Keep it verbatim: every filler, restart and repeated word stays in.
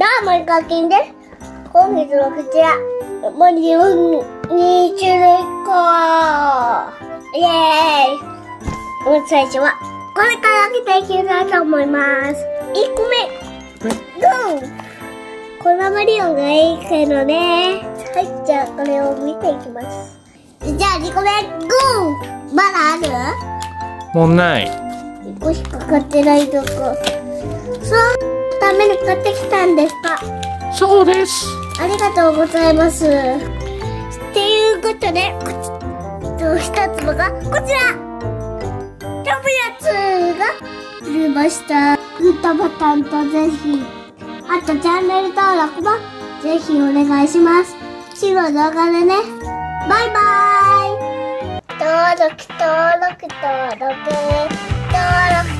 どうも、イカキンです。本日はこちら、もうに種類かイエーイ。まず最初は、これから開けていきたいと思います。いっこめ、グー。このマリオンがいいけどね。はい、じゃあこれを見ていきます。じゃあにこめ、グー。まだある？ もうない。 いっこしか買ってないとこ。そのために買ってきたんですか？ そうです。 ありがとうございます。っていうことで、一つ目がこちら。飛ぶやつが出ました。グッドボタンとぜひ、あとチャンネル登録もぜひお願いします。次の動画でね。バイバイ。登録登録登録登録。